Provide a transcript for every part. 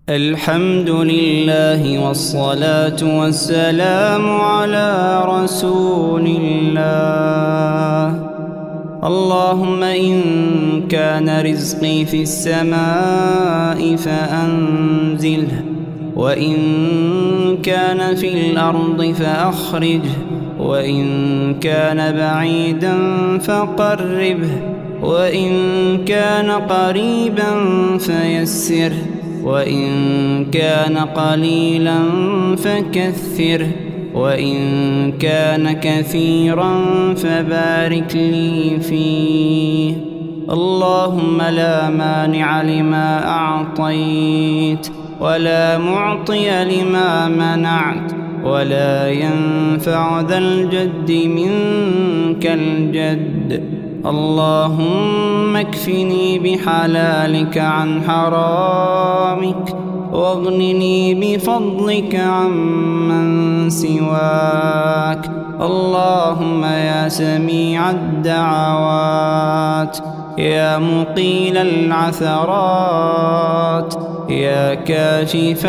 الحمد لله والصلاة والسلام على رسول الله. اللهم إن كان رزقي في السماء فأنزله، وإن كان في الأرض فأخرجه، وإن كان بعيدا فقربه، وإن كان قريبا فيسره، وإن كان قليلا فكثره، وإن كان كثيرا فبارك لي فيه. اللهم لا مانع لما أعطيت، ولا معطي لما منعت، ولا ينفع ذا الجد منك الجد. اللهم اكفني بحلالك عن حرامك، واغنني بفضلك عمن سواك. اللهم يا سميع الدعوات، يا مقيل العثرات، يا كاشف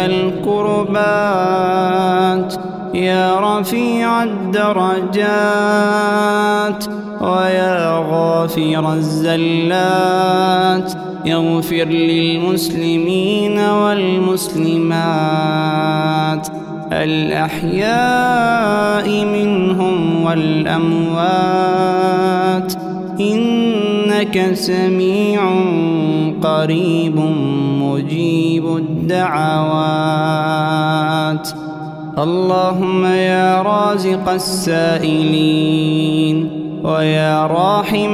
الكربات، يا رفيع الدرجات، ويا غافر الزلات، اغفر للمسلمين والمسلمات الأحياء منهم والأموات، إنك سميع قريب مجيب الدعوات. اللهم يا رازق السائلين، ويا راحم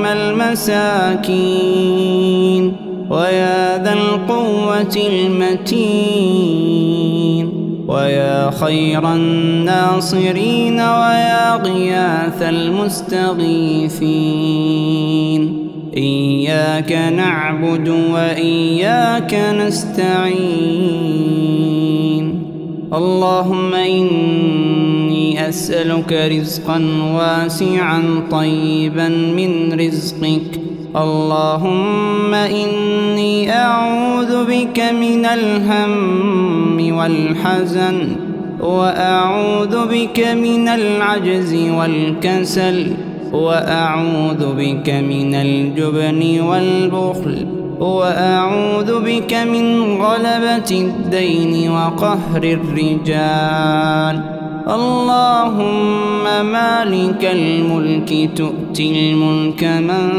المساكين، ويا ذا القوة المتين، ويا خير الناصرين، ويا غياث المستغيثين. إياك نعبد وإياك نستعين. اللهم إني أسألك رزقا واسعا طيبا من رزقك. اللهم إني أعوذ بك من الهم والحزن، وأعوذ بك من العجز والكسل، وأعوذ بك من الجبن والبخل، وأعوذ بك من غلبة الدين وقهر الرجال. اللهم مالك الملك تؤتي الملك من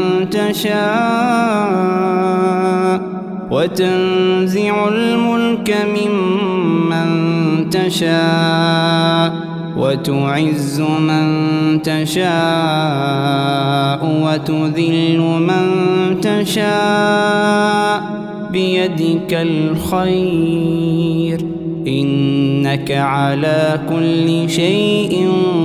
تشاء، وتنزع الملك ممن تشاء، وتعز من تشاء، وتذل من تشاء، بيدك الخير، إنك على كل شيء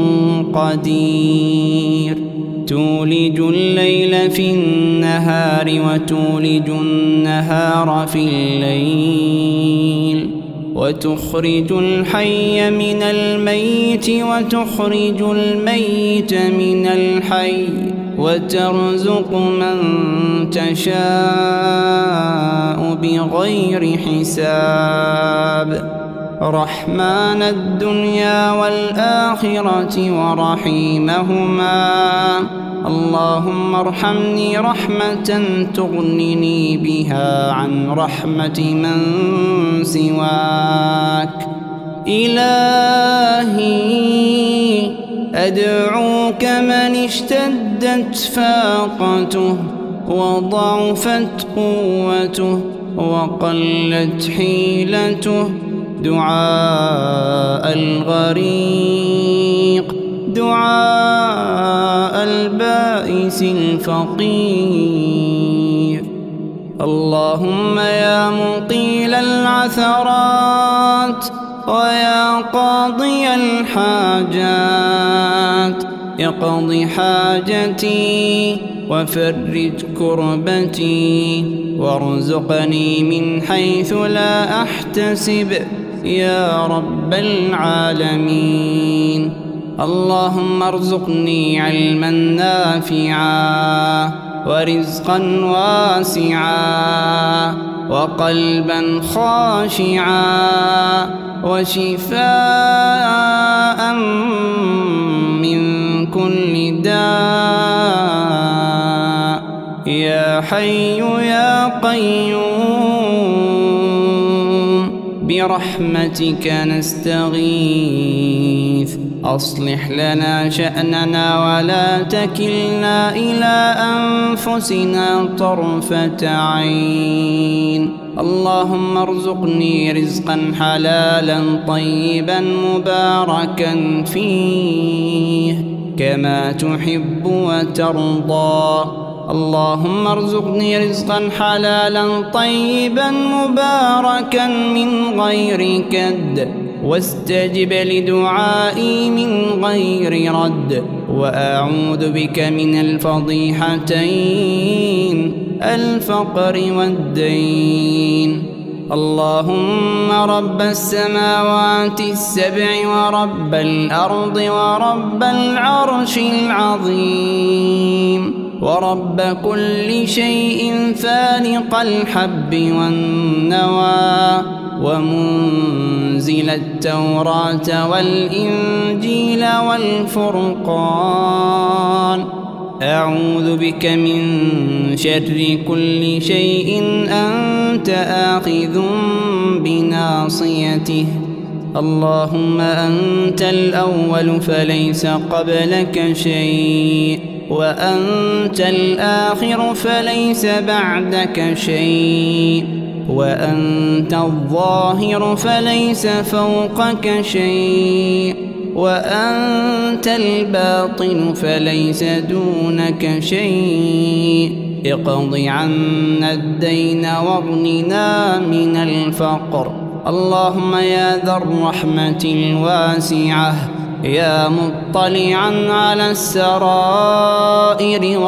قدير. تولج الليل في النهار، وتولج النهار في الليل، وتخرج الحي من الميت، وتخرج الميت من الحي، وترزق من تشاء بغير حساب. رحمن الدنيا والآخرة ورحيمهما، اللهم ارحمني رحمة تغنني بها عن رحمة من سواك. إلهي أدعوك من اشتدت فاقته، وضعفت قوته، وقلت حيلته، دعاء الغريق، دعاء البائس الفقير. اللهم يا مقيل العثرات، ويا قاضي الحاجات، اقض حاجتي، وفرج كربتي، وارزقني من حيث لا أحتسب يا رب العالمين. اللهم ارزقني علما نافعا، ورزقا واسعا، وقلبا خاشعا وشفاء من كل داء يا حي يا قيوم برحمتك نستغيث أصلح لنا شأننا ولا تكلنا إلى أنفسنا طرفة عين. اللهم ارزقني رزقا حلالا طيبا مباركا فيه كما تحب وترضى. اللهم ارزقني رزقا حلالا طيبا مباركا من غير كد واستجب لدعائي من غير رد. وأعوذ بك من الفضيحتين الفقر والدين. اللهم رب السماوات السبع ورب الأرض ورب العرش العظيم ورب كل شيء فالق الحب والنوى ومنزل التوراة والإنجيل والفرقان. أعوذ بك من شر كل شيء أنت آخذ بناصيته. اللهم أنت الأول فليس قبلك شيء وأنت الآخر فليس بعدك شيء وأنت الظاهر فليس فوقك شيء وأنت الباطن فليس دونك شيء. اقض عنا الدين واغننا من الفقر. اللهم يا ذا الرحمة الواسعة يا مطلعا على السرائر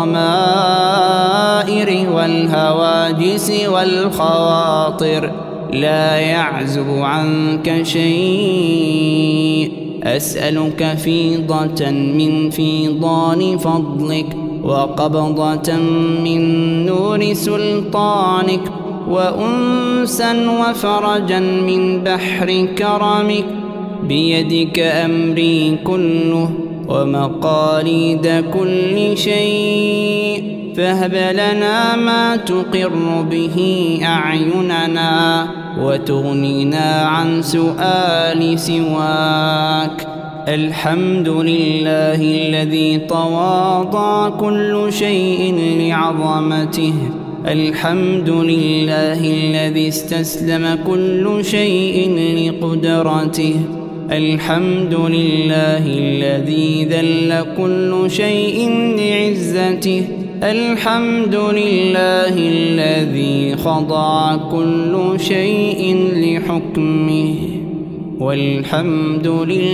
والضمائر والهواجس والخواطر لا يعزب عنك شيء. أسألك فيضة من فيضان فضلك وقبضة من نور سلطانك وأنسا وفرجا من بحر كرمك. بيدك أمري كله ومقاليد كل شيء فهب لنا ما تقر به أعيننا وتغنينا عن سؤال سواك. الحمد لله الذي تواضع كل شيء لعظمته. الحمد لله الذي استسلم كل شيء لقدرته. الحمد لله الذي ذل كل شيء لعزته. الحمد لله الذي خضع كل شيء لحكمه. والحمد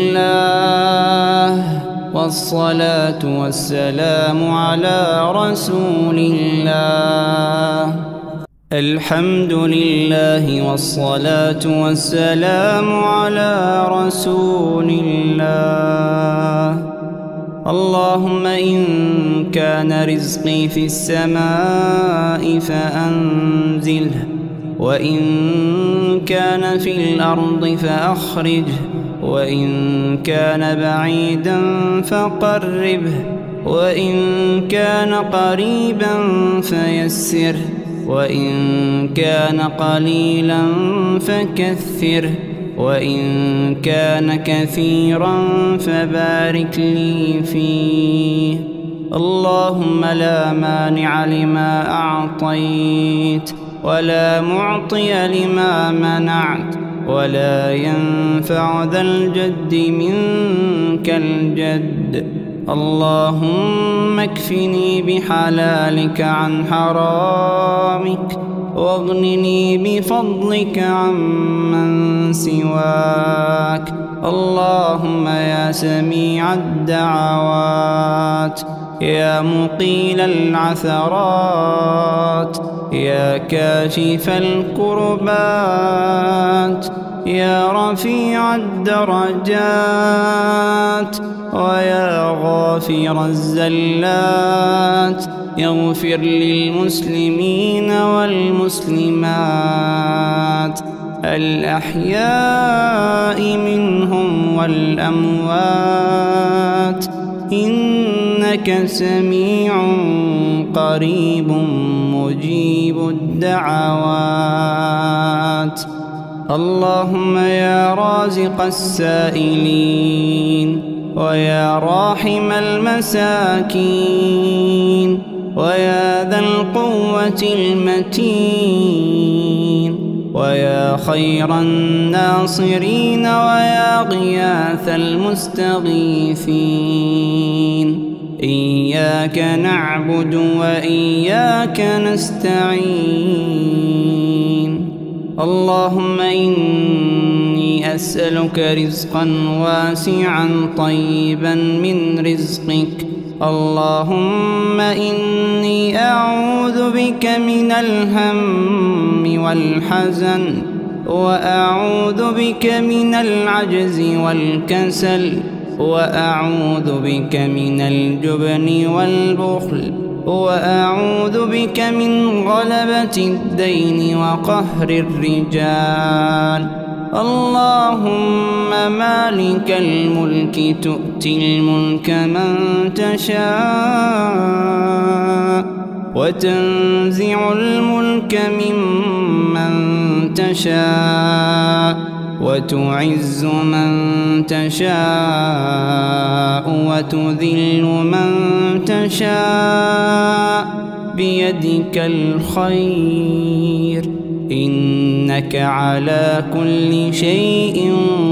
لله والصلاة والسلام على رسول الله. الحمد لله والصلاة والسلام على رسول الله. اللهم إن كان رزقي في السماء فأنزله وإن كان في الأرض فأخرجه وإن كان بعيدا فقربه وإن كان قريبا فيسره وإن كان قليلا فكثره وإن كان كثيرا فبارك لي فيه. اللهم لا مانع لما أعطيت ولا معطي لما منعت ولا ينفع ذا الجد منك الجد. اللهم اكفني بحلالك عن حرامك واغنني بفضلك عمن سواك. اللهم يا سميع الدعوات يا مقيل العثرات يا كاشف الكربات يا رفيع الدرجات ويا غافر الزلات اغفر للمسلمين والمسلمات الأحياء منهم والأموات إنك سميع قريب مجيب الدعوات. اللهم يا رازق السائلين ويا راحم المساكين ويا ذا القوة المتين ويا خير الناصرين ويا غياث المستغيثين، إياك نعبد وإياك نستعين. اللهم إني أسألك رزقا واسعا طيبا من رزقك. اللهم إني أعوذ بك من الهم والحزن، وأعوذ بك من العجز والكسل، وأعوذ بك من الجبن والبخل، وأعوذ بك من غلبة الدين وقهر الرجال. اللهم مالك الملك تؤتي الملك من تشاء وتنزع الملك ممن تشاء وتعز من تشاء وتذل من تشاء بيدك الخير، إنك على كل شيء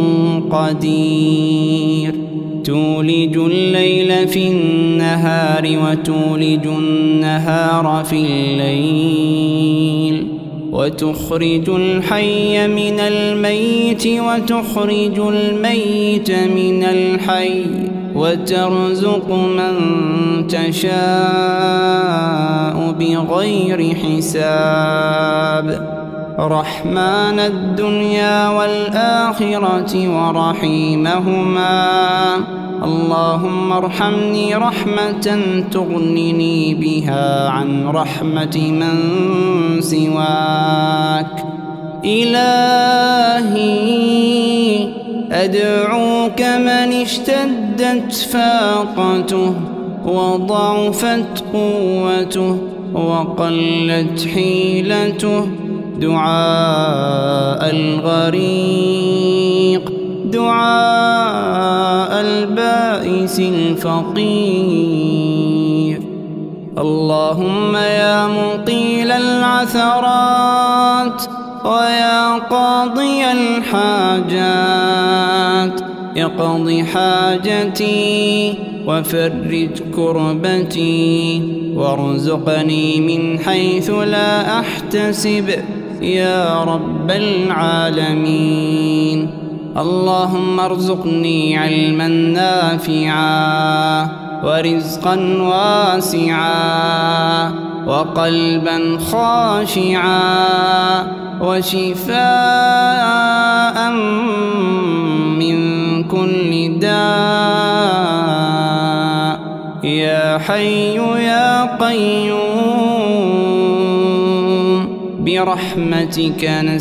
قدير. تولج الليل في النهار وتولج النهار في الليل، وتخرج الحي من الميت وتخرج الميت من الحي، وترزق من تشاء بغير حساب. رحمن الدنيا والآخرة ورحيمهما، اللهم ارحمني رحمة تغنني بها عن رحمة من سواك. إلهي أدعوك من اشتدت فاقته وضعفت قوته وقلت حيلته، دعاء الغريق، دعاء البائس الفقير. اللهم يا مقيل العثرات ويا قاضي الحاجات، اقض حاجتي وفرج كربتي وارزقني من حيث لا أحتسب يا رب العالمين. اللهم ارزقني علما نافعا ورزقا واسعا وقلبا خاشعا وشفاء من كل داء يا حي يا قيوم، برحمتك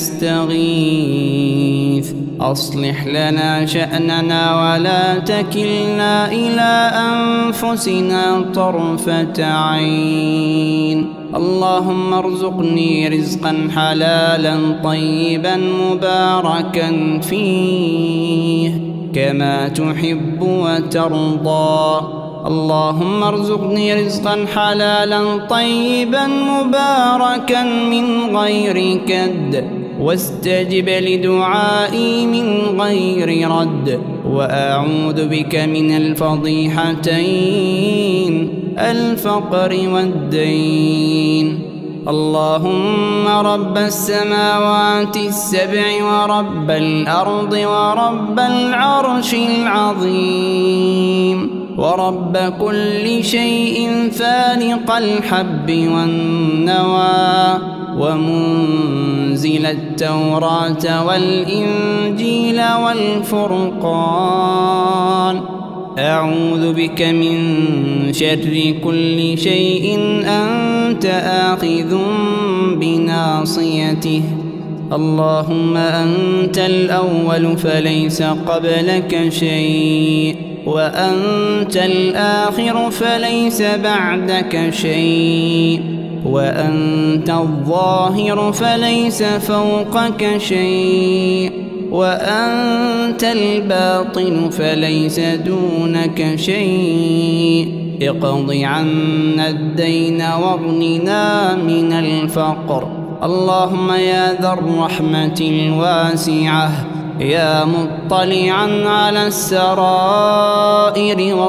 نستغيث. أصلح لنا شأننا ولا تكلنا إلى أنفسنا طرفة عين. اللهم ارزقني رزقا حلالا طيبا مباركا فيه كما تحب وترضى. اللهم ارزقني رزقا حلالا طيبا مباركا من غير كد، واستجب لدعائي من غير رد، وأعوذ بك من الفضيحتين الفقر والدين. اللهم رب السماوات السبع ورب الأرض ورب العرش العظيم ورب كل شيء فالق الحب والنوى ومنزل التوراة والإنجيل والفرقان، أعوذ بك من شر كل شيء أنت آخذ بناصيته. اللهم أنت الأول فليس قبلك شيء، وأنت الآخر فليس بعدك شيء، وأنت الظاهر فليس فوقك شيء، وأنت الباطن فليس دونك شيء. اقض عنا الدين واغننا من الفقر. اللهم يا ذا الرحمة الواسعة، يا مطلعا على السرائر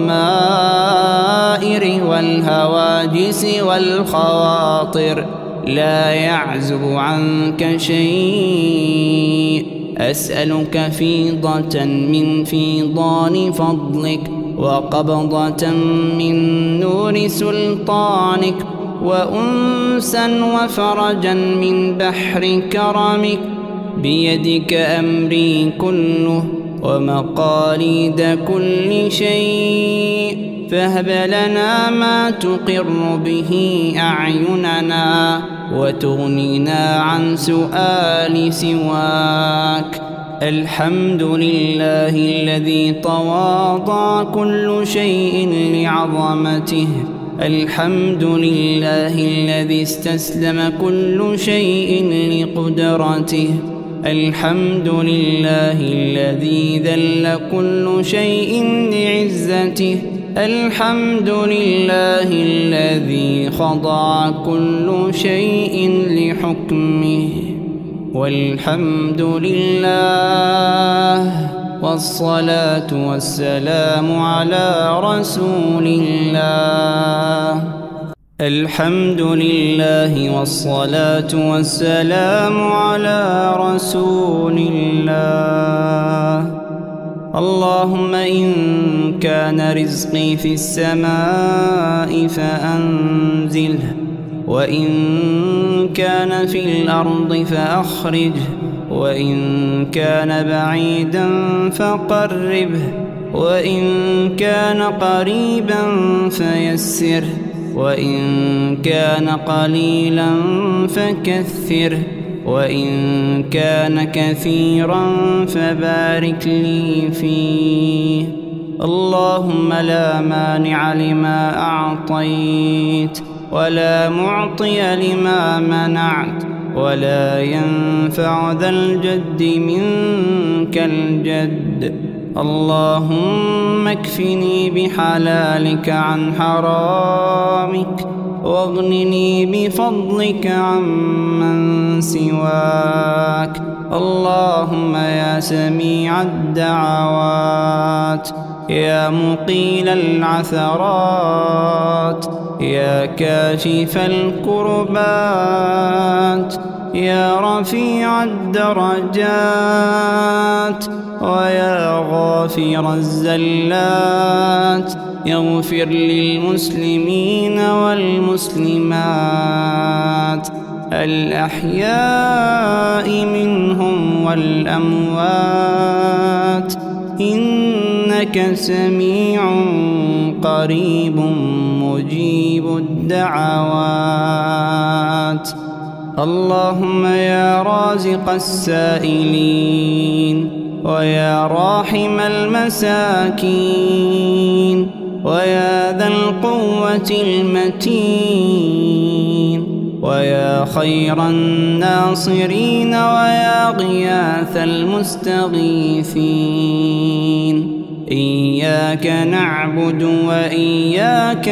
والضمائر والهواجس والخواطر، لا يعزب عنك شيء. أسألك فيضة من فيضان فضلك، وقبضة من نور سلطانك، وأنسا وفرجا من بحر كرمك. بيدك أمري كله ومقاليد كل شيء، فهب لنا ما تقر به أعيننا، وتغننا عن سؤال سواك. الحمد لله الذي تواضع كل شيء لعظمته، الحمد لله الذي استسلم كل شيء لقدرته، الحمد لله الذي ذل كل شيء لعزته، الحمد لله الذي خضع كل شيء لحكمه. والحمد لله، والصلاة والسلام على رسول الله. الحمد لله والصلاة والسلام على رسول الله. اللهم إن كان رزقي في السماء فأنزله، وإن كان في الأرض فأخرجه، وإن كان بعيدا فقربه، وإن كان قريبا فيسره، وإن كان قليلا فكثره، وإن كان كثيرا فبارك لي فيه. اللهم لا مانع لما أعطيت، ولا معطي لما منعت، ولا ينفع ذا الجد منك الجد. اللهم اكفني بحلالك عن حرامك، واغنني بفضلك عمن سواك. اللهم يا سميع الدعوات، يا مقيل العثرات، يا كاشف الكربات، يا رفيع الدرجات، ويا غافر الزلات، اغفر للمسلمين والمسلمات الأحياء منهم والأموات، إنك سميع قريب مجيب الدعوات. اللهم يا رازق السائلين، ويا راحم المساكين، ويا ذا القوة المتين، ويا خير الناصرين، ويا غياث المستغيثين، إياك نعبد وإياك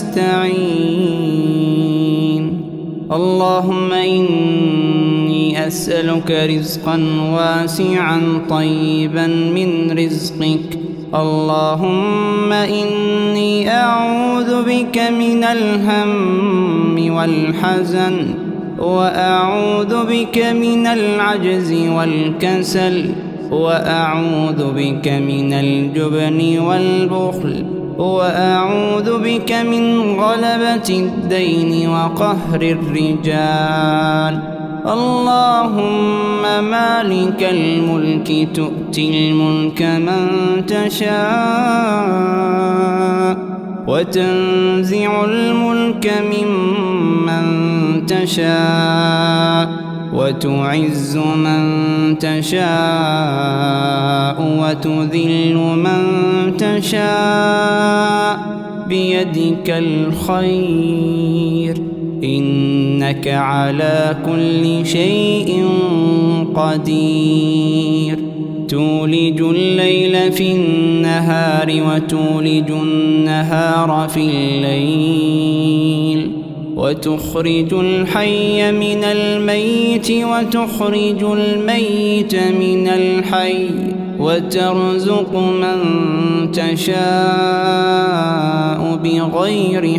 نستعين. اللهم إني أسألك رزقا واسعا طيبا من رزقك. اللهم إني أعوذ بك من الهم والحزن، وأعوذ بك من العجز والكسل، وأعوذ بك من الجبن والبخل، وأعوذ بك من غلبة الدين وقهر الرجال. اللهم مالك الملك تؤتي الملك من تشاء وتنزع الملك ممن تشاء وتعز من تشاء وتذل من تشاء بيدك الخير إنك على كل شيء قدير تولج الليل في النهار وتولج النهار في الليل وتخرج الحي من الميت وتخرج الميت من الحي وترزق من تشاء بغير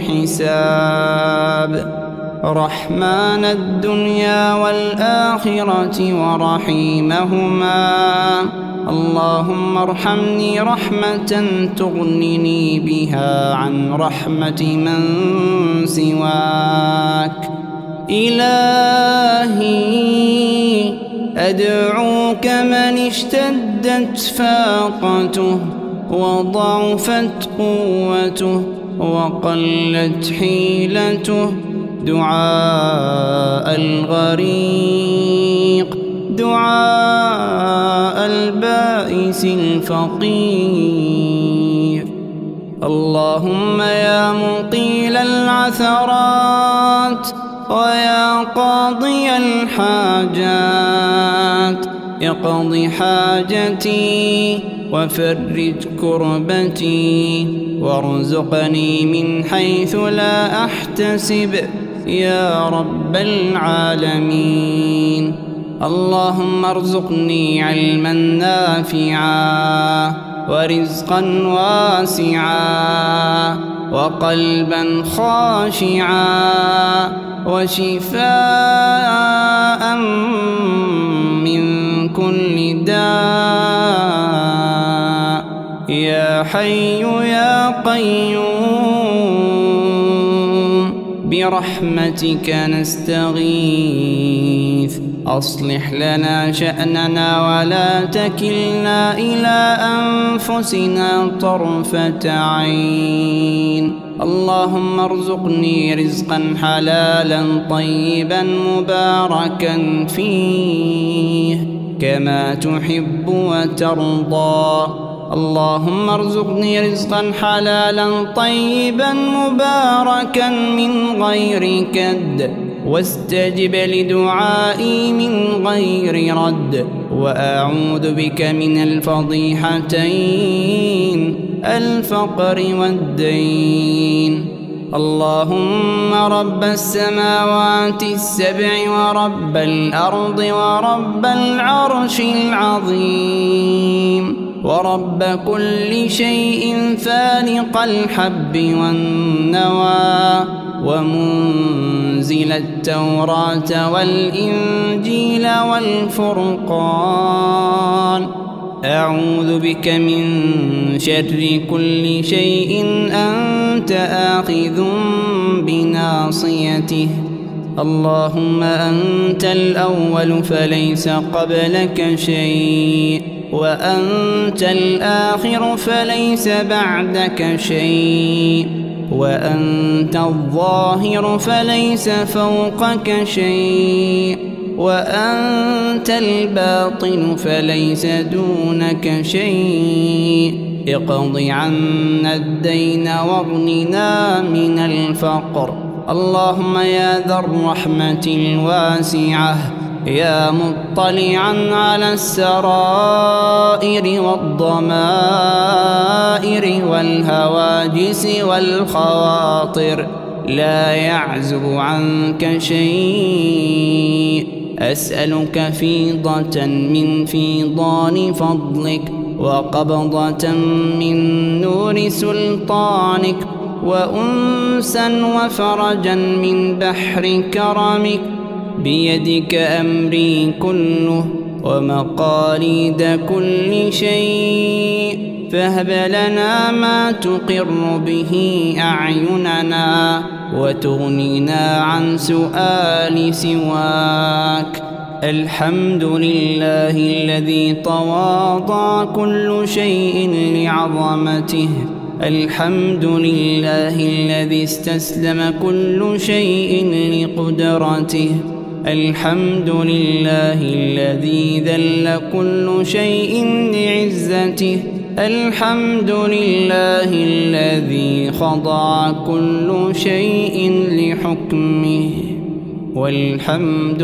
حساب رحمن الدنيا والآخرة ورحيمهما اللهم ارحمني رحمة تغنني بها عن رحمة من سواك إلهي أدعوك من اشتدت فاقته وضعفت قوته وقلت حيلته دعاء الغريق دعاء البائس الفقير اللهم يا مقيل العثرات ويا قاضي الحاجات اقض حاجتي وفرج كربتي وارزقني من حيث لا أحتسب يا رب العالمين اللهم ارزقني علما نافعا ورزقا واسعا وقلبا خاشعا وشفاء من كل داء يا حي يا قيوم برحمتك نستغيث أصلح لنا شأننا ولا تكلنا إلى أنفسنا طرفة عين اللهم ارزقني رزقا حلالا طيبا مباركا فيه كما تحب وترضى اللهم ارزقني رزقا حلالا طيبا مباركا من غير كد واستجب لدعائي من غير رد وأعوذ بك من الفضيحتين الفقر والدين اللهم رب السماوات السبع ورب الأرض ورب العرش العظيم ورب كل شيء فالق الحب والنوى ومنزل التوراة والإنجيل والفرقان أعوذ بك من شر كل شيء أنت آخذ بناصيته اللهم أنت الأول فليس قبلك شيء وأنت الآخر فليس بعدك شيء وأنت الظاهر فليس فوقك شيء وأنت الباطن فليس دونك شيء اقض عنا الدين واغننا من الفقر اللهم يا ذا الرحمة الواسعة يا مطلعا على السرائر والضمائر والهواجس والخواطر لا يعزب عنك شيء أسألك فيضة من فيضان فضلك وقبضة من نور سلطانك وأنسا وفرجا من بحر كرمك بيدك أمري كله ومقاليد كل شيء فهب لنا ما تقر به أعيننا وتغنينا عن سؤال سواك. الحمد لله الذي تواضع كل شيء لعظمته. الحمد لله الذي استسلم كل شيء لقدرته. الحمد لله الذي ذل كل شيء لعزته. الحمد لله الذي خضع كل شيء لحكمه. والحمد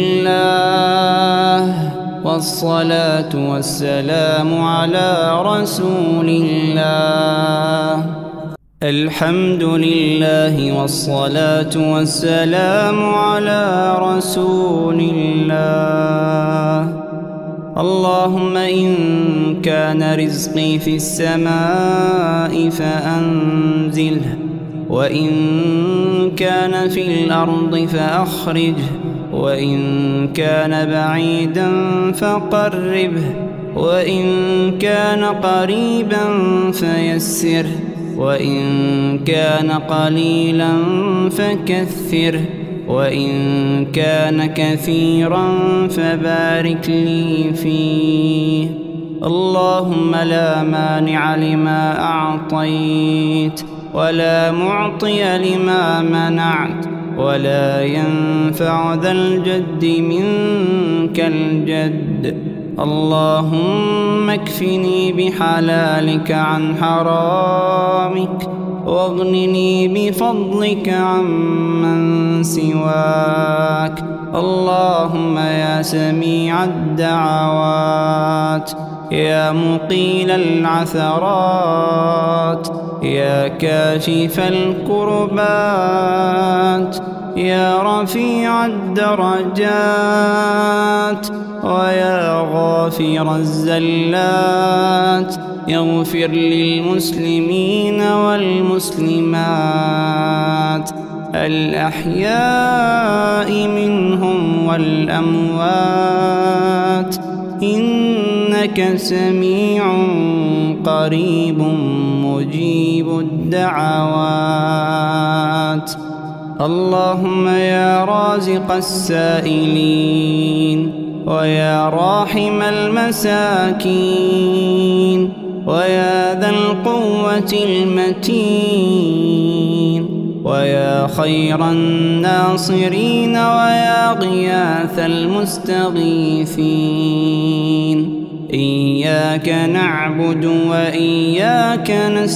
لله والصلاة والسلام على رسول الله. الحمد لله والصلاة والسلام على رسول الله. اللهم إن كان رزقي في السماء فأنزله، وإن كان في الأرض فأخرجه، وإن كان بعيدا فقربه، وإن كان قريبا فيسره، وإن كان قليلا فكثره، وإن كان كثيرا فبارك لي فيه. اللهم لا مانع لما أعطيت، ولا معطي لما منعت، ولا ينفع ذا الجد منك الجد. اللهم اكفني بحلالك عن حرامك، واغنني بفضلك عمن سواك. اللهم يا سميع الدعوات، يا مقيل العثرات، يا كاشف الكربات، يا رفيع الدرجات، ويا غافر الزلات، اغفر للمسلمين والمسلمات الأحياء منهم والأموات، إنك سميع قريب مجيب الدعوات. اللهم يا رازق السائلين، ويا راحم المساكين، ويا ذا القوة المتين، ويا خير الناصرين، ويا غياث المستغيثين، إياك نعبد وإياك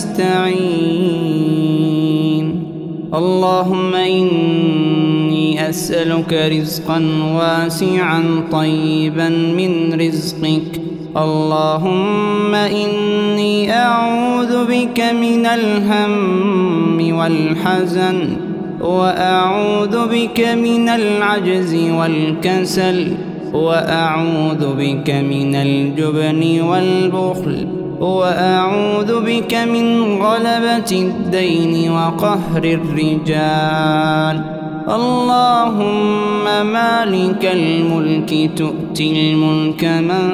نستعين. اللهم إني أسألك رزقا واسعا طيبا من رزقك. اللهم إني أعوذ بك من الهم والحزن، وأعوذ بك من العجز والكسل، وأعوذ بك من الجبن والبخل، وأعوذ بك من غلبة الدين وقهر الرجال. اللهم مالك الملك تؤتي الملك من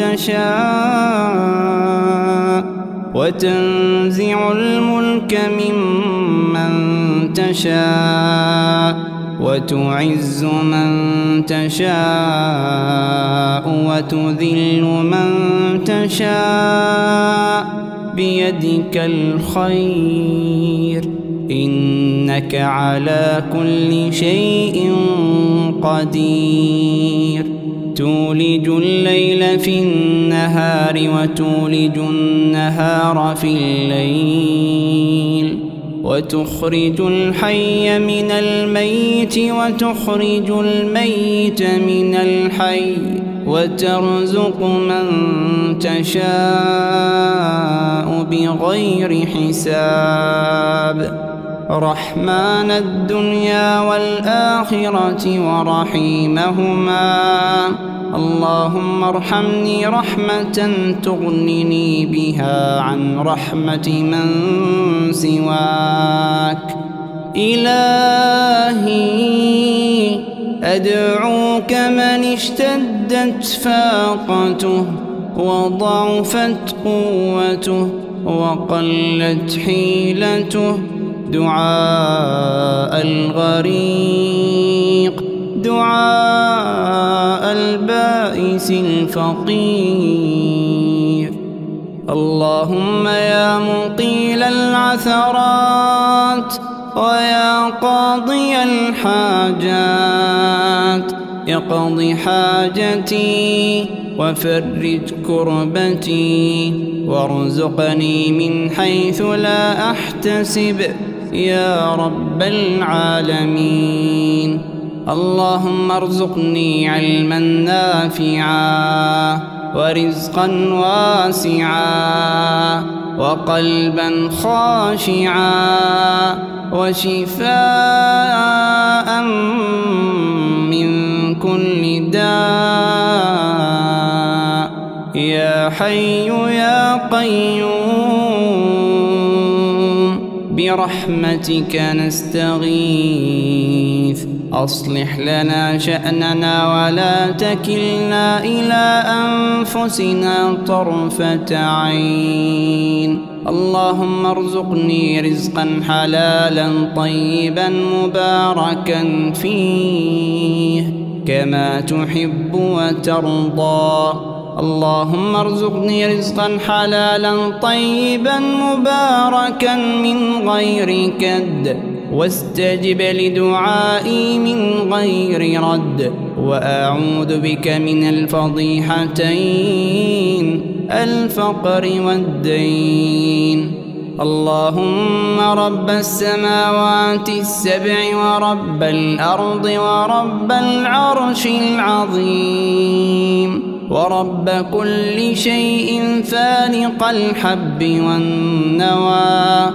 تشاء، وتنزع الملك ممن تشاء، وتعز من تشاء، وتذل من تشاء، بيدك الخير، إنك على كل شيء قدير. تولج الليل في النهار، وتولج النهار في الليل، وتخرج الحي من الميت، وتخرج الميت من الحي، وترزق من تشاء بغير حساب. رحمن الدنيا والآخرة ورحيمهما، اللهم ارحمني رحمة تغنني بها عن رحمة من سواك. إلهي أدعوك من اشتدت فاقته، وضعفت قوته وقلت حيلته، دعاء الغريق، دعاء البائس الفقير. اللهم يا مقيل العثرات ويا قاضي الحاجات، اقض حاجتي وفرج كربتي وارزقني من حيث لا أحتسب يا رب العالمين. اللهم ارزقني علما نافعا ورزقا واسعا وقلبا خاشعا وشفاء من كل داء يا حي يا قيوم، برحمتك نستغيث. أصلح لنا شأننا ولا تكلنا إلى أنفسنا طرفة عين. اللهم ارزقني رزقا حلالا طيبا مباركا فيه كما تحب وترضى. اللهم ارزقني رزقا حلالا طيبا مباركا من غير كد، واستجب لدعائي من غير رد، وأعوذ بك من الفضيحتين الفقر والدين. اللهم رب السماوات السبع ورب الأرض ورب العرش العظيم ورب كل شيء فالق الحب والنوى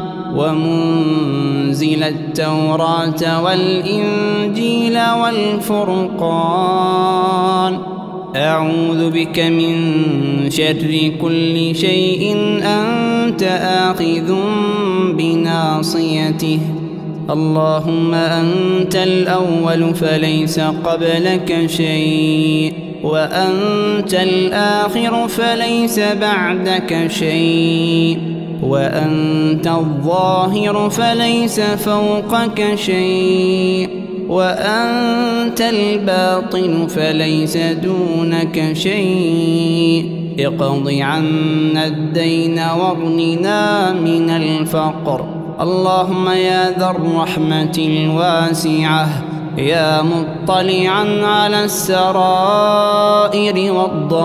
ومنزل التوراة والإنجيل والفرقان، أعوذ بك من شر كل شيء أنت آخذ بناصيته. اللهم أنت الأول فليس قبلك شيء، وأنت الآخر فليس بعدك شيء، وأنت الظاهر فليس فوقك شيء، وأنت الباطن فليس دونك شيء. اقض عنا الدين واغننا من الفقر. اللهم يا ذا الرحمة الواسعة، يا مطلعا على السرائر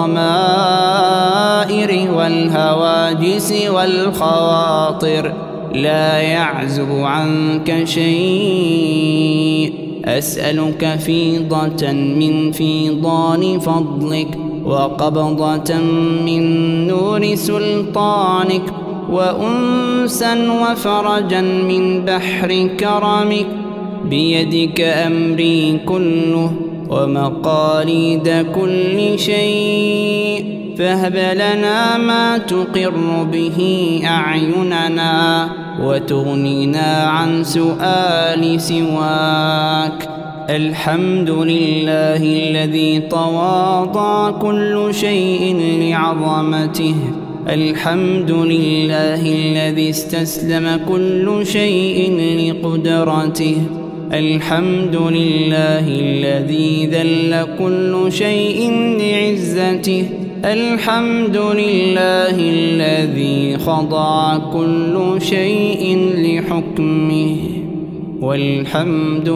والضمائر والهواجس والخواطر، لا يعزب عنك شيء. أسألك فيضة من فيضان فضلك، وقبضة من نور سلطانك، وأنسا وفرجا من بحر كرمك. بيدك أمري كله ومقاليد كل شيء، فهب لنا ما تقر به أعيننا وتغنينا عن سؤال سواك. الحمد لله الذي تواضع كل شيء لعظمته، الحمد لله الذي استسلم كل شيء لقدرته، الحمد لله الذي ذل كل شيء لعزته، الحمد لله الذي خضع كل شيء لحكمه. والحمد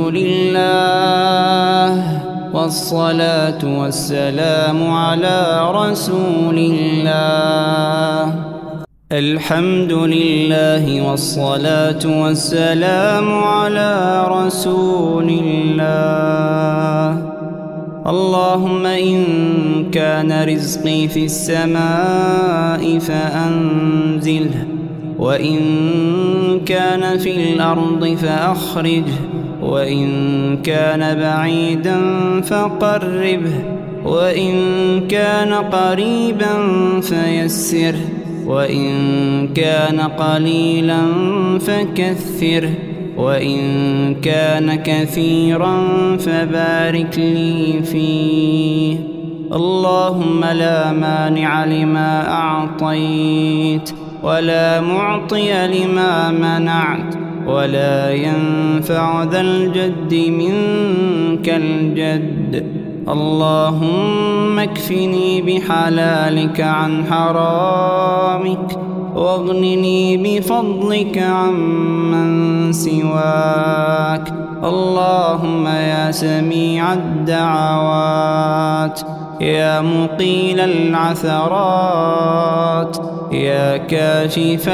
لله والصلاة والسلام على رسول الله. الحمد لله والصلاة والسلام على رسول الله. اللهم إن كان رزقي في السماء فأنزله، وإن كان في الأرض فأخرجه، وإن كان بعيدا فقربه، وإن كان قريبا فيسره، وإن كان قليلا فكثره، وإن كان كثيرا فبارك لي فيه. اللهم لا مانع لما أعطيت ولا معطي لما منعت ولا ينفع ذا الجد منك الجد. اللهم اكفني بحلالك عن حرامك واغنني بفضلك عمن سواك. اللهم يا سميع الدعوات يا مقيل العثرات يا كاشف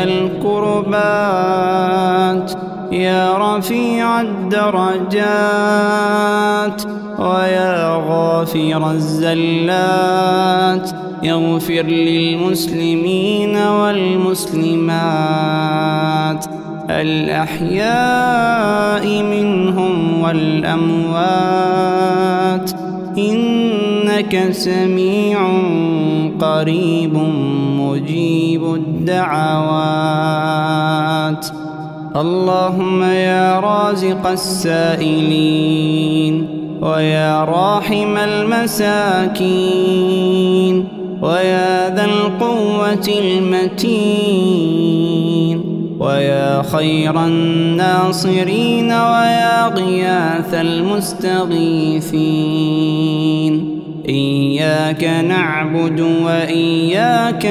الكربات يا رفيع الدرجات ويا غافر الزلات اغفر للمسلمين والمسلمات الأحياء منهم والأموات إنك سميع قريب مجيب الدعوات. اللهم يا رازق السائلين ويا راحم المساكين ويا ذا القوة المتين ويا خير الناصرين ويا غياث المستغيثين، إياك نعبد وإياك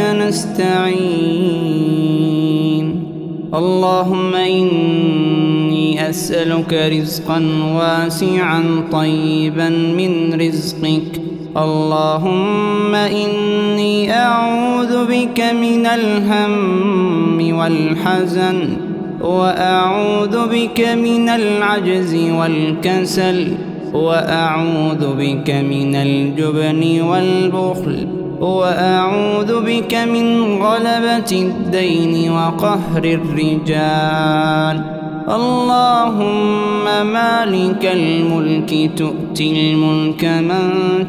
نستعين. اللهم إني أسألك رزقا واسعا طيبا من رزقك. اللهم إني أعوذ بك من الهم والحزن وأعوذ بك من العجز والكسل وأعوذ بك من الجبن والبخل وأعوذ بك من غلبة الدين وقهر الرجال. اللهم مالك الملك تؤتي الملك من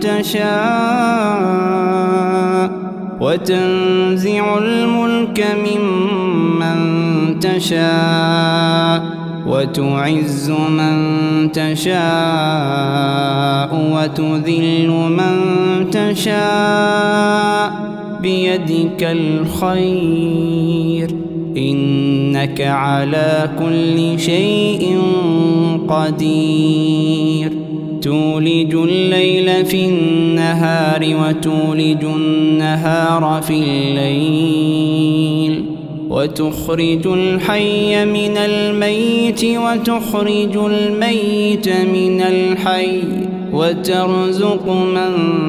تشاء وتنزع الملك ممن تشاء وتعز من تشاء وتذل من تشاء بيدك الخير، إنك على كل شيء قدير. تولج الليل في النهار وتولج النهار في الليل وتخرج الحي من الميت وتخرج الميت من الحي وترزق من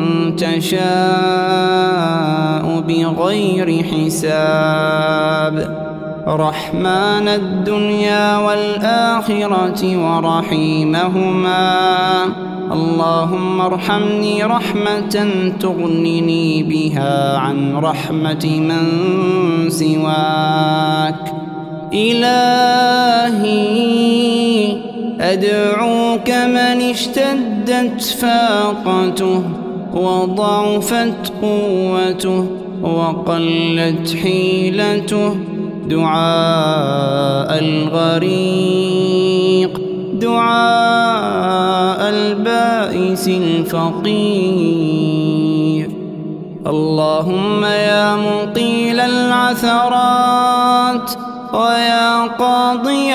تشاء بغير حساب. رحمن الدنيا والآخرة ورحيمهما، اللهم ارحمني رحمة تغنني بها عن رحمة من سواك. إلهي أدعوك من اشتدت فاقته وضعفت قوته وقلت حيلته، دعاء الغريق، دعاء البائس الفقير. اللهم يا مقيل العثرات ويا قاضي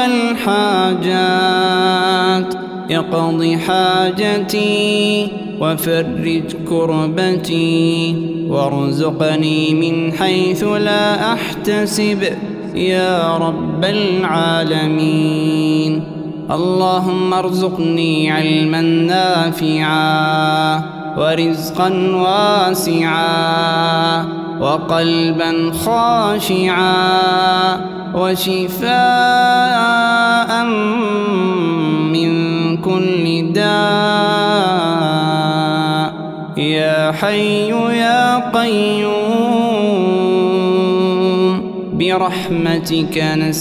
الحاجات، اقض حاجتي وفرج كربتي وارزقني من حيث لا أحتسب يا رب العالمين. اللهم ارزقني علما نافعا ورزقا واسعا وقلبا خاشعا وشفاء من كل داء يا حي يا قيوم، برحمتك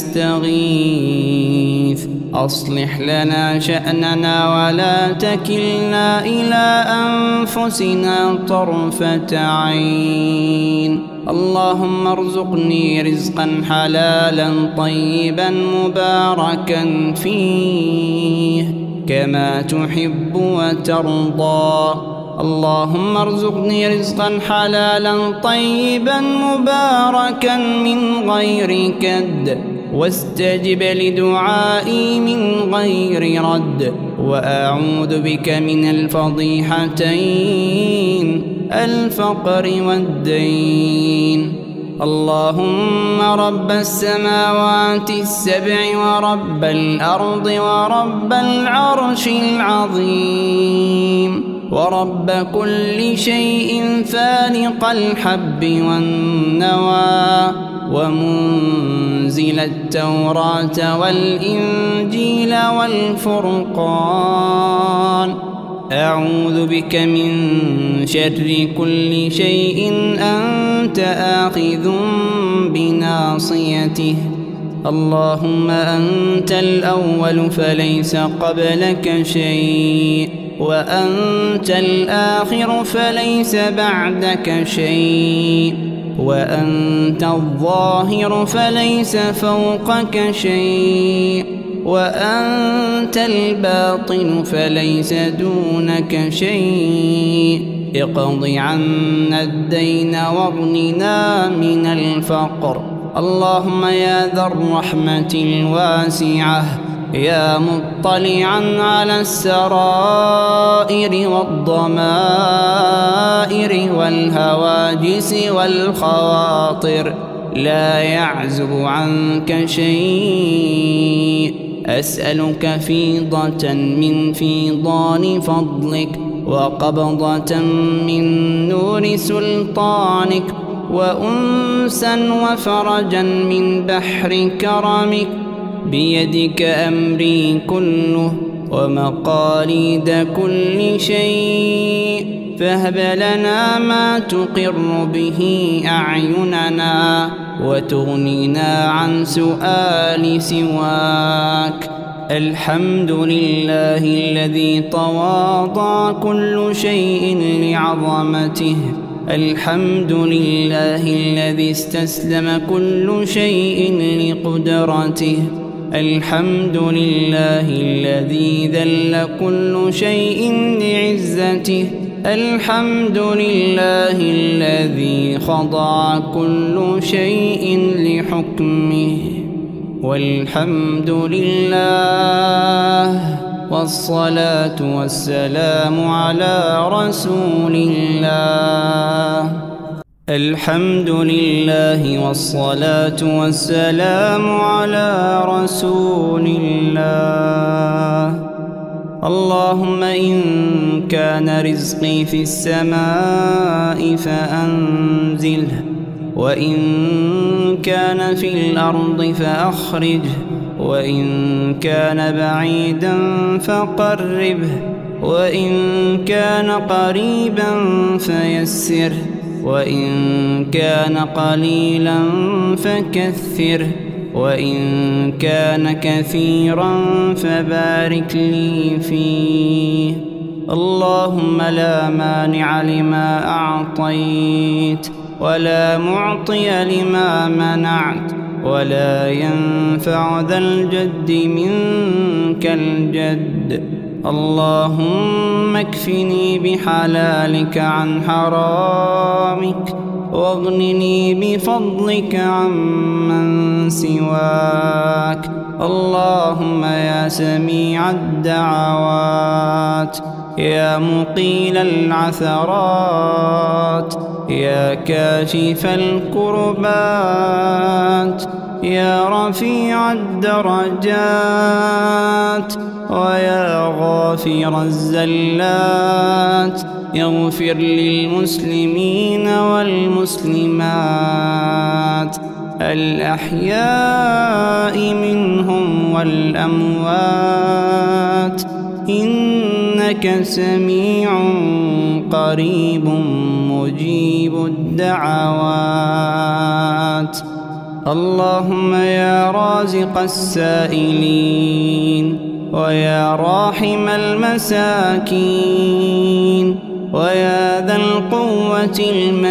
نستغيث. أصلح لنا شأننا ولا تكلنا إلى أنفسنا طرفة عين. اللهم ارزقني رزقا حلالا طيبا مباركا فيه كما تحب وترضى. اللهم ارزقني رزقا حلالا طيبا مباركا من غير كد، واستجب لدعائي من غير رد، وأعوذ بك من الفضيحتين الفقر والدين. اللهم رب السماوات السبع ورب الأرض ورب العرش العظيم ورب كل شيء فالق الحب والنوى ومنزل التوراة والإنجيل والفرقان، أعوذ بك من شر كل شيء أنت آخذ بناصيته. اللهم أنت الأول فليس قبلك شيء، وأنت الآخر فليس بعدك شيء، وأنت الظاهر فليس فوقك شيء، وأنت الباطن فليس دونك شيء. اقض عنا الدين واغننا من الفقر. اللهم يا ذا الرحمة الواسعة، يا مطلعا على السرائر والضمائر والهواجس والخواطر، لا يعزب عنك شيء، أسألك فيضة من فيضان فضلك، وقبضة من نور سلطانك، وأنسا وفرجا من بحر كرمك. بيدك أمري كله ومقاليد كل شيء، فهب لنا ما تقر به أعيننا وتغنينا عن سؤال سواك. الحمد لله الذي تواضع كل شيء لعظمته، الحمد لله الذي استسلم كل شيء لقدرته، الحمد لله الذي ذل كل شيء لعزته، الحمد لله الذي خضع كل شيء لحكمه. والحمد لله والصلاة والسلام على رسول الله. الحمد لله والصلاة والسلام على رسول الله. اللهم إن كان رزقي في السماء فأنزله، وإن كان في الأرض فأخرجه، وإن كان بعيدا فقربه، وإن كان قريبا فيسره، وإن كان قليلا فكثره، وإن كان كثيرا فبارك لي فيه. اللهم لا مانع لما أعطيت، ولا معطي لما منعت، ولا ينفع ذا الجد منك الجد. اللهم اكفني بحلالك عن حرامك، واغنني بفضلك عمن سواك. اللهم يا سميع الدعوات، يا مقيل العثرات، يا كاشف الكربات، يا رفيع الدرجات، ويا غافر الزلات، اغفر للمسلمين والمسلمات الأحياء منهم والأموات، إنك سميع قريب مجيب الدعوات. اللهم يا رازق السائلين، ويا راحم المساكين، ويا ذا القوة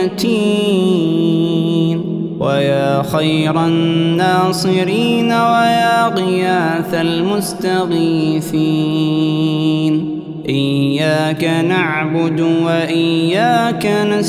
المتين، ويا خير الناصرين، ويا غياث المستغيثين، إياك نعبد وإياك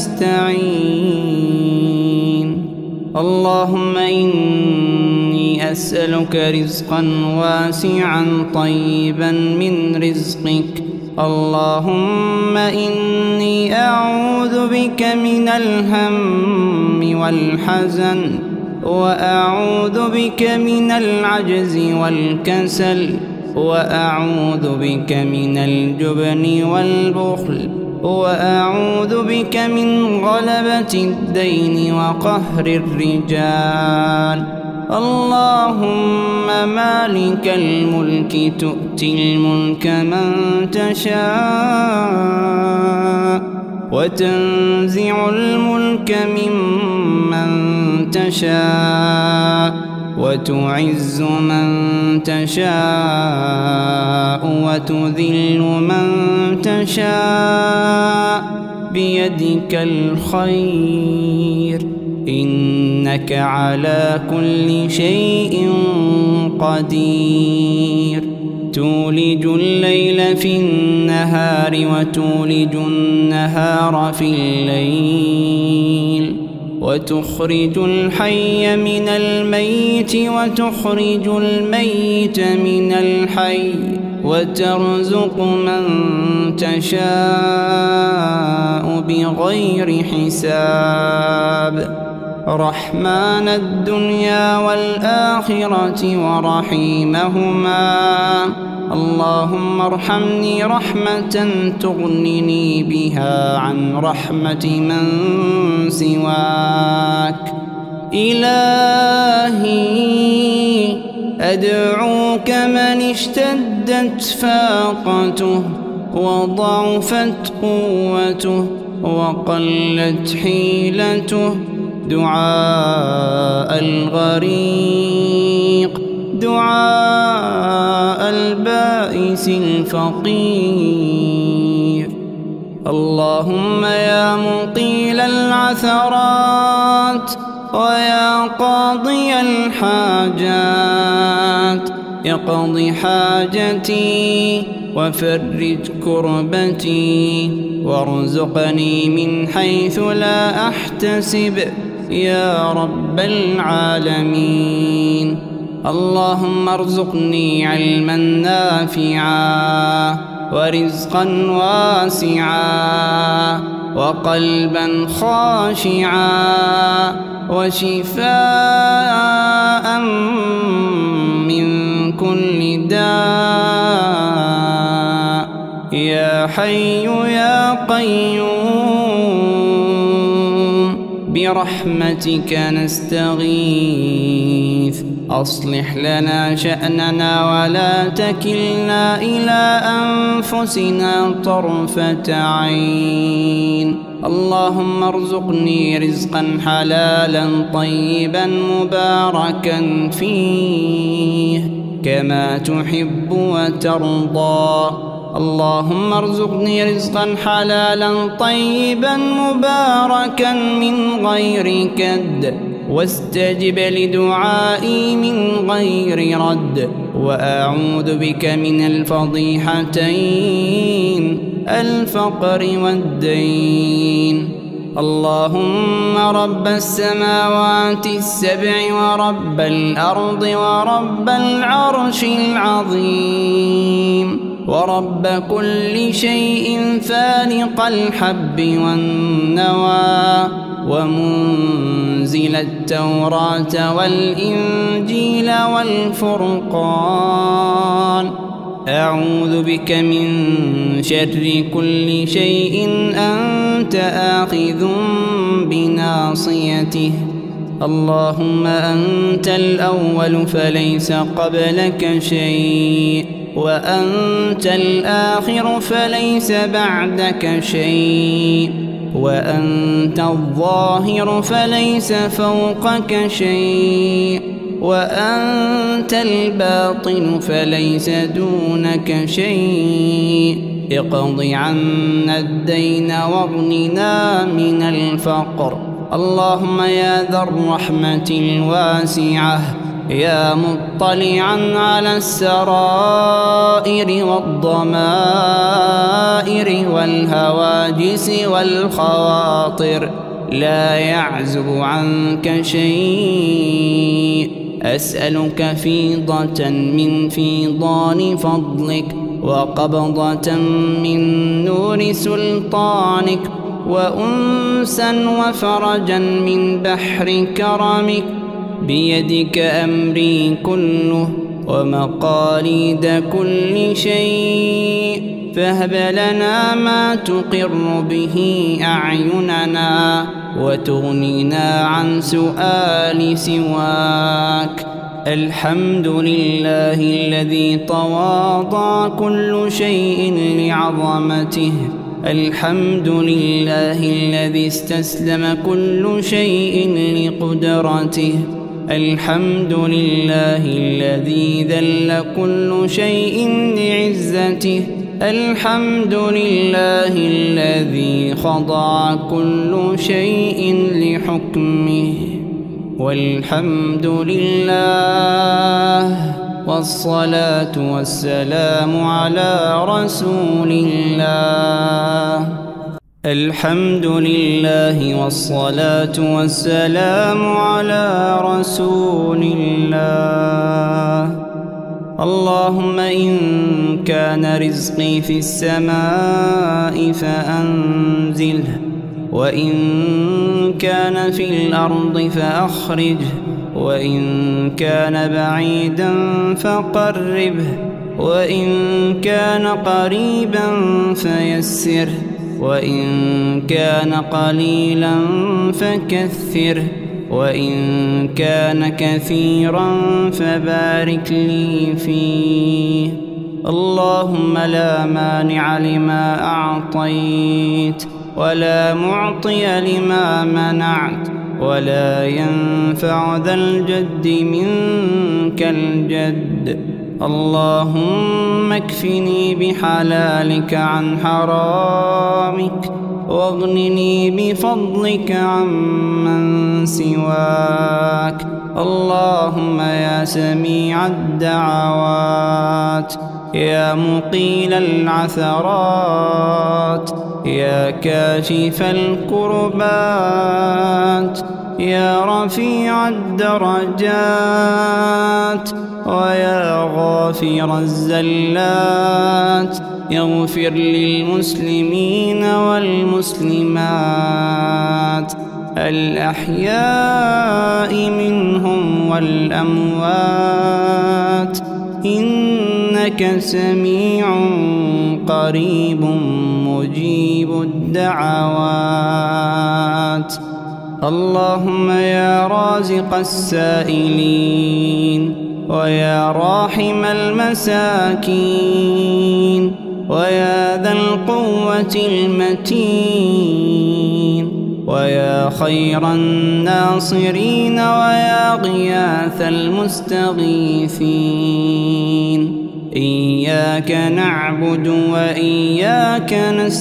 نستعين. اللهم إني أسألك رزقا واسعا طيبا من رزقك. اللهم إني أعوذ بك من الهم والحزن، وأعوذ بك من العجز والكسل، وأعوذ بك من الجبن والبخل، وأعوذ بك من غلبة الدين وقهر الرجال. اللهم مالك الملك تؤتي الملك من تشاء، وتنزع الملك ممن تشاء، وتعز من تشاء، وتذل من تشاء، بيدك الخير، إنك على كل شيء قدير. تولج الليل في النهار وتولج النهار في الليل، وتخرج الحي من الميت وتخرج الميت من الحي، وترزق من تشاء بغير حساب. رحمن الدنيا والآخرة ورحيمهما، اللهم ارحمني رحمة تغنني بها عن رحمة من سواك. إلهي أدعوك من اشتدت فاقته وضعفت قوته وقلت حيلته، دعاء الغريق، دعاء البائس الفقير. اللهم يا مقيل العثرات ويا قاضي الحاجات، اقض حاجتي وفرج كربتي، وارزقني من حيث لا أحتسب يا رب العالمين. اللهم ارزقني علما نافعا ورزقا واسعا وقلبا خاشعا وشفاء من كل داء يا حي يا قيوم، برحمتك نستغيث. أصلح لنا شأننا ولا تكلنا إلى أنفسنا طرفة عين. اللهم ارزقني رزقا حلالا طيبا مباركا فيه كما تحب وترضى. اللهم ارزقني رزقا حلالا طيبا مباركا من غير كد، واستجب لدعائي من غير رد. وأعوذ بك من الفضيحتين، الفقر والدين. اللهم رب السماوات السبع ورب الأرض ورب العرش العظيم ورب كل شيء فالق الحب والنوى ومنزل التوراة والإنجيل والفرقان، أعوذ بك من شر كل شيء أنت آخذ بناصيته. اللهم أنت الأول فليس قبلك شيء، وأنت الآخر فليس بعدك شيء، وأنت الظاهر فليس فوقك شيء، وأنت الباطن فليس دونك شيء. اقض عنا الدين واغننا من الفقر. اللهم يا ذا الرحمة الواسعة، يا مطلعا على السرائر والضمائر والهواجس والخواطر، لا يعزب عنك شيء. أسألك فيضة من فيضان فضلك، وقبضة من نور سلطانك، وأنسا وفرجا من بحر كرمك. بيدك أمري كله ومقاليد كل شيء، فهب لنا ما تقر به أعيننا وتغنينا عن سؤال سواك. الحمد لله الذي تواضع كل شيء لعظمته، الحمد لله الذي استسلم كل شيء لقدرته، الحمد لله الذي ذل كل شيء لعزته، الحمد لله الذي خضع كل شيء لحكمه. والحمد لله، والصلاة والسلام على رسول الله. الحمد لله والصلاة والسلام على رسول الله. اللهم إن كان رزقي في السماء فأنزله، وإن كان في الأرض فأخرجه، وإن كان بعيدا فقربه، وإن كان قريبا فيسره، وإن كان قليلا فكثره، وإن كان كثيرا فبارك لي فيه. اللهم لا مانع لما أعطيت، ولا معطي لما منعت، ولا ينفع ذا الجد منك الجد. اللهم اكفني بحلالك عن حرامك، واغنني بفضلك عمن سواك. اللهم يا سميع الدعوات، يا مقيل العثرات، يا كاشف الكربات، يا رفيع الدرجات، ويا غافر الزلات، اغفر للمسلمين والمسلمات الأحياء منهم والأموات، إنك سميع قريب مجيب الدعوات. اللهم يا رازق السائلين، ويا راحم المساكين، ويا ذا القوة المتين، ويا خير الناصرين، ويا غياث المستغيثين، إياك نعبد وإياك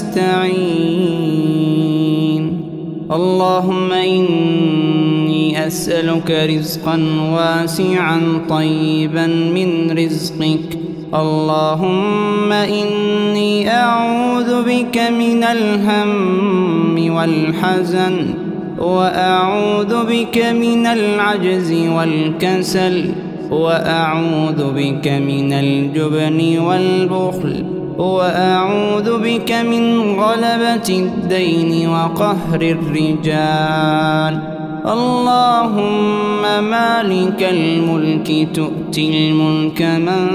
نستعين. اللهم إني أسألك رزقا واسعا طيبا من رزقك. اللهم إني أعوذ بك من الهم والحزن، وأعوذ بك من العجز والكسل، وأعوذ بك من الجبن والبخل، وأعوذ بك من غلبة الدين وقهر الرجال. اللهم مالك الملك تؤتي الملك من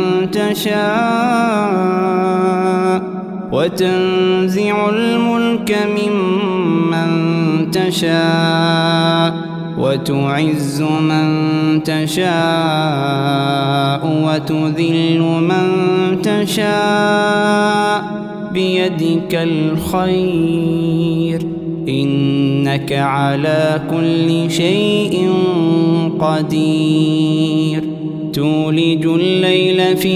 تشاء، وتنزع الملك ممن تشاء، وتعز من تشاء، وتذل من تشاء، بيدك الخير، إنك على كل شيء قدير. تولج الليل في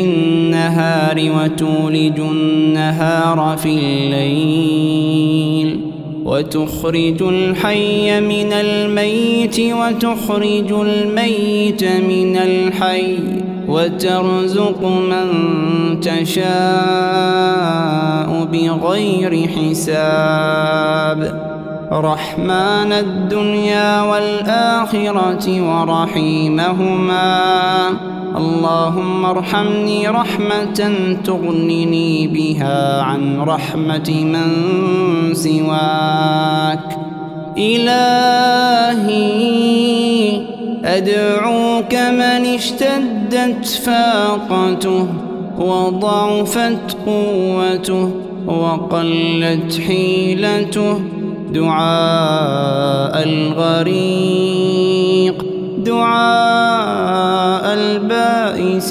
النهار، وتولج النهار في الليل، وتخرج الحي من الميت وتخرج الميت من الحي وترزق من تشاء بغير حساب رحمن الدنيا والآخرة ورحيمهما اللهم ارحمني رحمة تغنني بها عن رحمة من سواك إلهي أدعوك من اشتدت فاقته وضعفت قوته وقلت حيلته دعاء الغريق دعاء البائس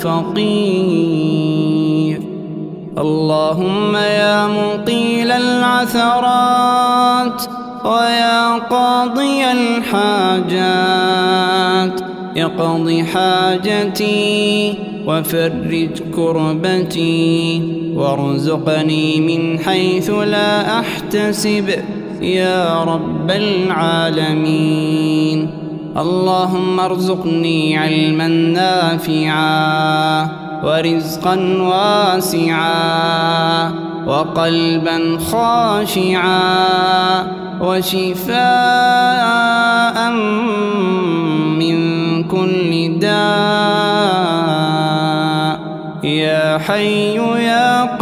الفقير اللهم يا مقيل العثرات ويا قاضي الحاجات اقض حاجتي وفرج كربتي وارزقني من حيث لا أحتسب يا رب العالمين اللهم ارزقني علما نافعا ورزقا واسعا وقلبا خاشعا وشفاء من كل داء يا حي يا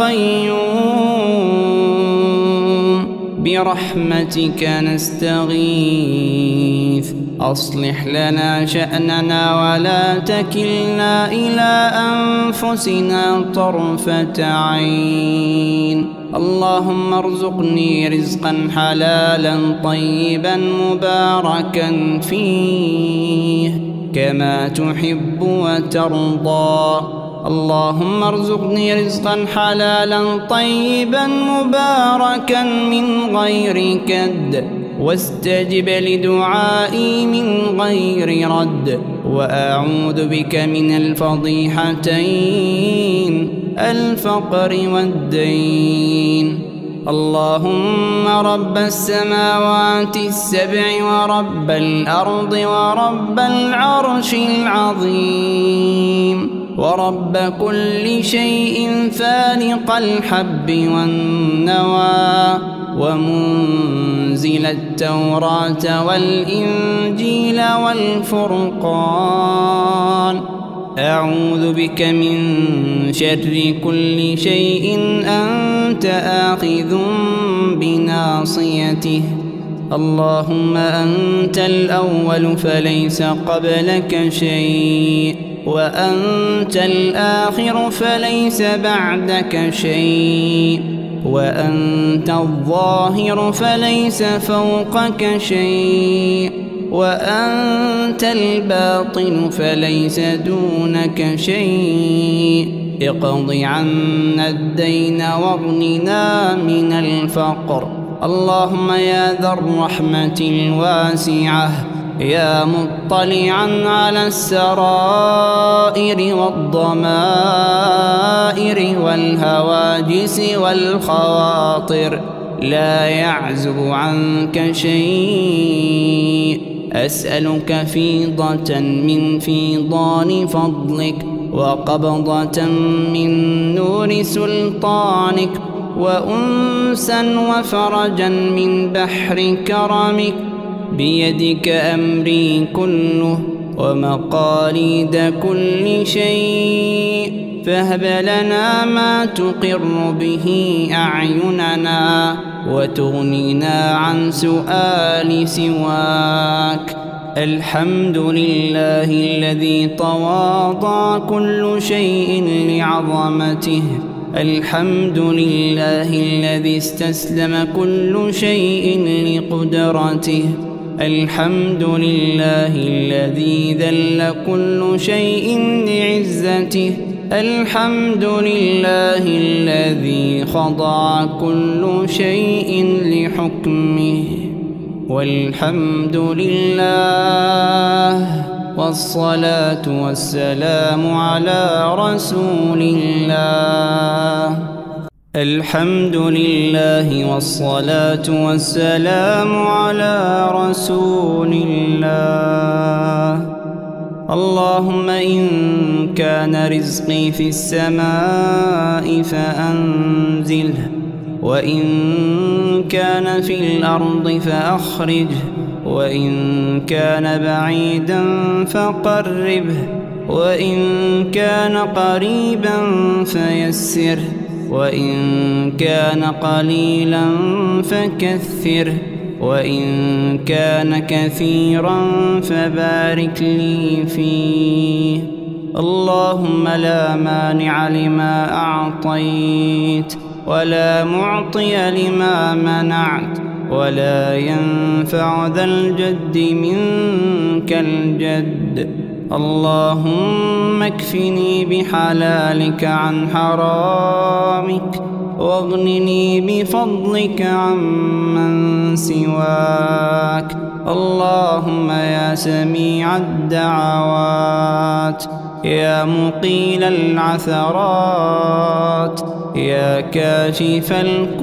قيوم برحمتك نستغيث أصلح لنا شأننا ولا تكلنا إلى أنفسنا طرفة عين اللهم ارزقني رزقا حلالا طيبا مباركا فيه كما تحب وترضى اللهم ارزقني رزقا حلالا طيبا مباركا من غير كد واستجب لدعائي من غير رد وأعوذ بك من الفضيحتين الفقر والدين اللهم رب السماوات السبع ورب الأرض ورب العرش العظيم ورب كل شيء فالق الحب والنوى ومنزل التوراة والإنجيل والفرقان أعوذ بك من شر كل شيء أنت آخذ بناصيته اللهم أنت الأول فليس قبلك شيء وأنت الآخر فليس بعدك شيء وأنت الظاهر فليس فوقك شيء وأنت الباطن فليس دونك شيء اقض عنا الدين واغننا من الفقر اللهم يا ذا الرحمة الواسعة يا مطلعا على السرائر والضمائر والهواجس والخواطر لا يعزب عنك شيء أسألك فيضة من فيضان فضلك وقبضة من نور سلطانك وأنسا وفرجا من بحر كرمك بيدك أمري كله ومقاليد كل شيء فهب لنا ما تقر به أعيننا وتغنينا عن سؤال سواك الحمد لله الذي تواضع كل شيء لعظمته الحمد لله الذي استسلم كل شيء لقدرته الحمد لله الذي ذل كل شيء لعزته الحمد لله الذي خضع كل شيء لحكمه والحمد لله والصلاة والسلام على رسول الله. الحمد لله والصلاة والسلام على رسول الله. اللهم إن كان رزقي في السماء فأنزله، وإن كان في الأرض فأخرجه، وإن كان بعيدا فقربه، وإن كان قريبا فيسره، وإن كان قليلا فكثره، وإن كان كثيرا فبارك لي فيه. اللهم لا مانع لما أعطيت، ولا معطي لما منعت، ولا ينفع ذا الجد منك الجد. اللهم اكفني بحلالك عن حرامك، واغنني بفضلك عمن سواك. اللهم يا سميع الدعوات، يا مقيل العثرات، يا كاشف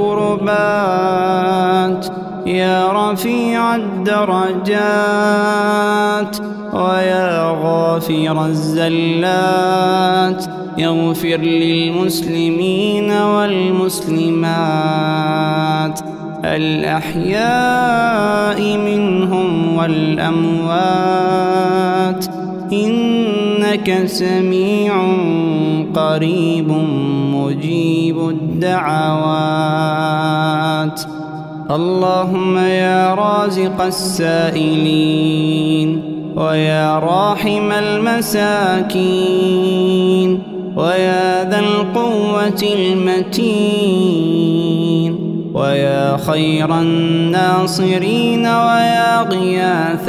الكربات، يا رفيع الدرجات، ويا غافر الزلات، اغفر للمسلمين والمسلمات الأحياء منهم والأموات، إنك سميع قريب مجيب الدعوات. اللهم يا رازق السائلين، ويا راحم المساكين، ويا ذا القوة المتين، ويا خير الناصرين، ويا غياث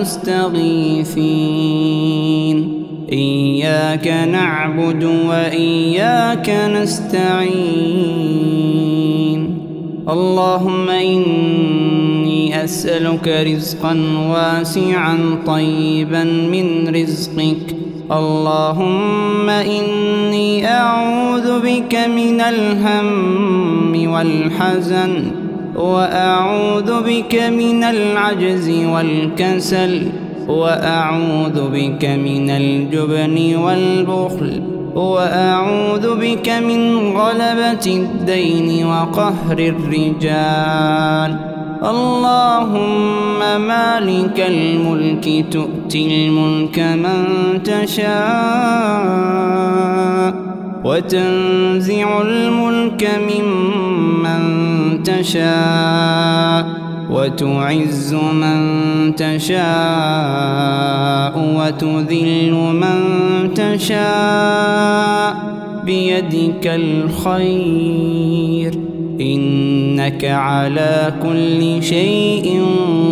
المستغيثين، إياك نعبد وإياك نستعين. اللهم إني أسألك رزقا واسعا طيبا من رزقك. اللهم إني أعوذ بك من الهم والحزن، وأعوذ بك من العجز والكسل، وأعوذ بك من الجبن والبخل، وأعوذ بك من غلبة الدين وقهر الرجال. اللهم مالك الملك تؤتي الملك من تشاء، وتنزع الملك ممن تشاء، وتعز من تشاء، وتذل من تشاء، بيدك الخير، إنك على كل شيء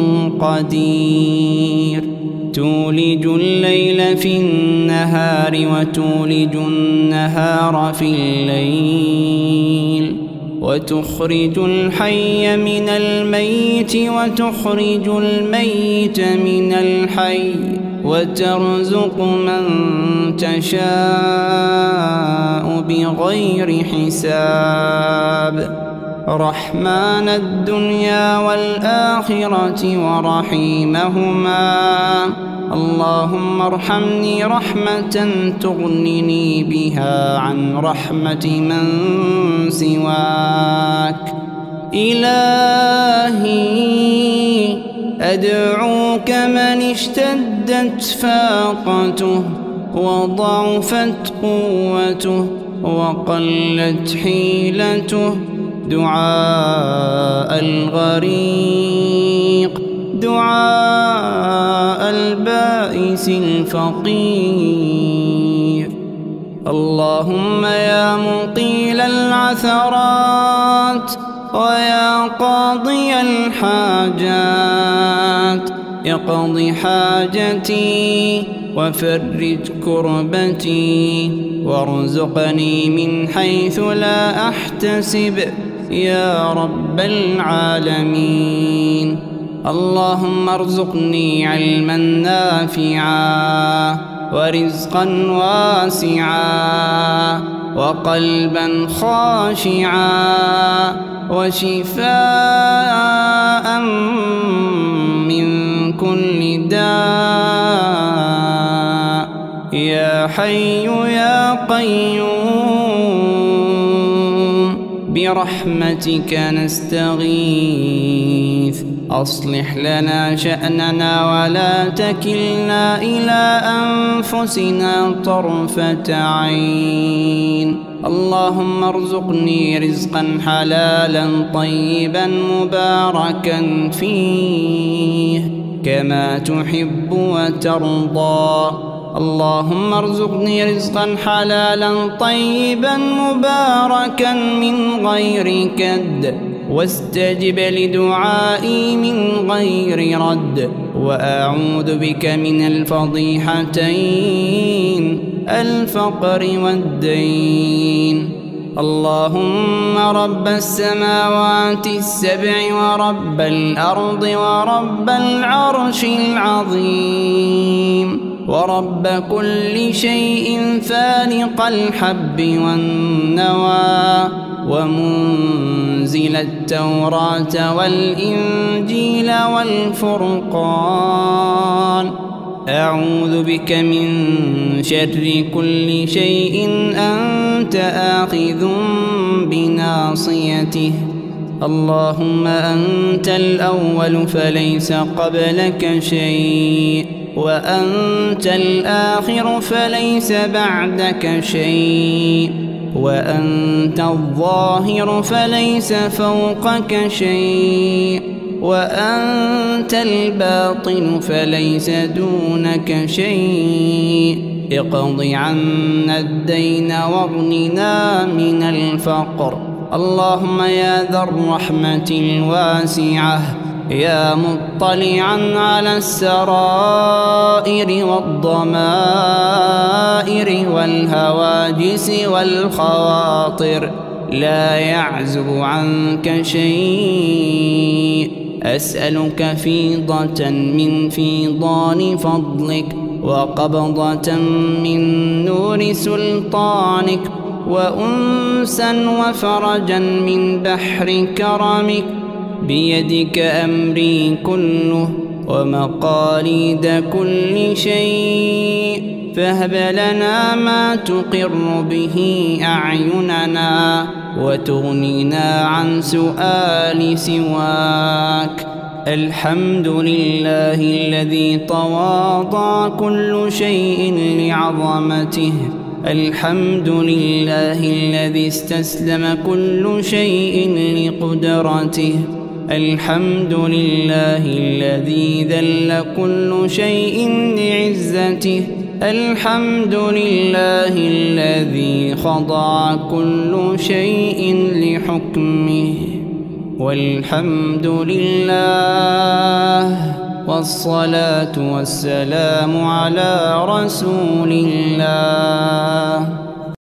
قدير. تولج الليل في النهار، وتولج النهار في الليل، وتخرج الحي من الميت، وتخرج الميت من الحي، وترزق من تشاء بغير حساب. رحمن الدنيا والآخرة ورحيمهما، اللهم ارحمني رحمة تغنني بها عن رحمة من سواك. إلهي أدعوك من اشتدت فاقته، وضعفت قوته، وقلت حيلته، دعاء الغريق، دعاء البائس الفقير. اللهم يا مقيل العثرات، ويا قاضي الحاجات، اقض حاجتي وفرج كربتي، وارزقني من حيث لا أحتسب يا رب العالمين. اللهم ارزقني علما نافعا، ورزقا واسعا، وقلبا خاشعا وشفاء من كل داء يا حي يا قيوم برحمتك نستغيث أصلح لنا شأننا ولا تكلنا إلى أنفسنا طرفة عين. اللهم ارزقني رزقا حلالا طيبا مباركا فيه كما تحب وترضى. اللهم ارزقني رزقا حلالا طيبا مباركا من غير كد واستجب لدعائي من غير رد. وأعوذ بك من الفضيحتين الفقر والدين. اللهم رب السماوات السبع ورب الأرض ورب العرش العظيم ورب كل شيء فالق الحب والنوى ومنزل التوراة والإنجيل والفرقان. أعوذ بك من شر كل شيء أنت آخذ بناصيته. اللهم أنت الأول فليس قبلك شيء وأنت الآخر فليس بعدك شيء وأنت الظاهر فليس فوقك شيء وأنت الباطن فليس دونك شيء. اقض عنا الدين واغننا من الفقر. اللهم يا ذا الرحمة الواسعة يا مطلعا على السرائر والضمائر والهواجس والخواطر لا يعزب عنك شيء. أسألك فيضة من فيضان فضلك وقبضة من نور سلطانك وأنسا وفرجا من بحر كرمك. بيدك أمري كله ومقاليد كل شيء فهب لنا ما تقر به أعيننا وتغنينا عن سؤال سواك. الحمد لله الذي تواضع كل شيء لعظمته. الحمد لله الذي استسلم كل شيء لقدرته. الحمد لله الذي ذل كل شيء لعزته. الحمد لله الذي خضع كل شيء لحكمه. والحمد لله والصلاة والسلام على رسول الله.